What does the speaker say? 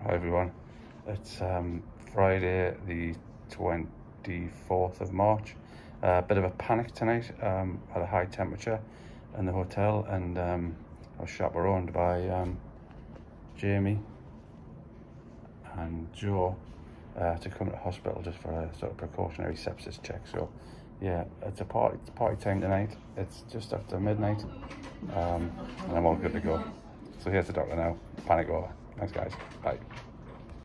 Hi everyone, it's Friday the 24th of March. Bit of a panic tonight. Had a high temperature in the hotel, and I was chaperoned by Jamie and Joe to come to hospital just for a sort of precautionary sepsis check. So yeah, it's party time tonight. It's just after midnight, and I'm all good to go. So here's the doctor now. Panic over. Thanks guys. Bye.